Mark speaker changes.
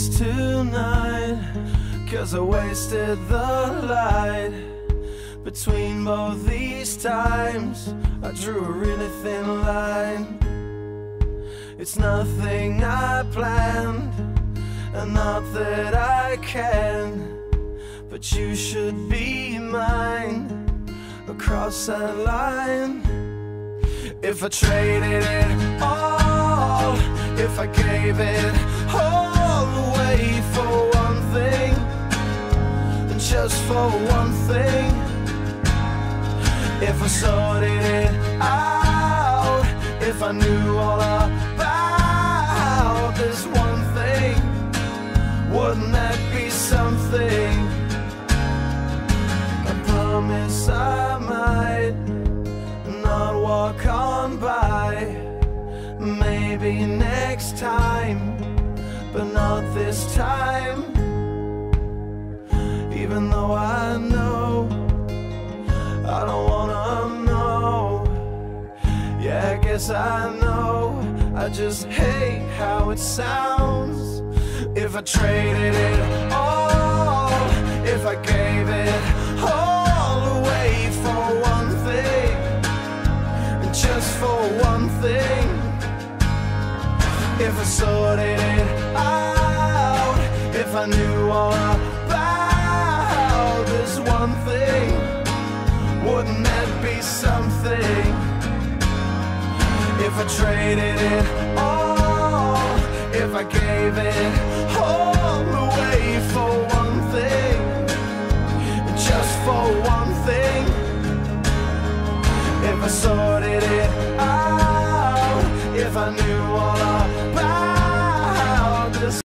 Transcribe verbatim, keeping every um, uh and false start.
Speaker 1: darkness tonight, 'cause I wasted the light. Between both these times I drew a really thin line. It's nothing I planned, and not that I can, but you should be mine across that line. If I traded it all, if I gave it all away for one thing, just for one thing, if I sorted it out, if I knew all about this one thing, wouldn't that be something? I promise I might not walk on by. Maybe next time, but not this time. Even though I know I don't wanna know. Yeah, I guess I know, I just hate how it sounds. If I traded it all, if I gave it all away for one thing, just for one thing, if I sorted it out, if I knew all about this one thing, wouldn't that be something? If I traded it all, if I gave it all away for one thing, just for one thing, if I sorted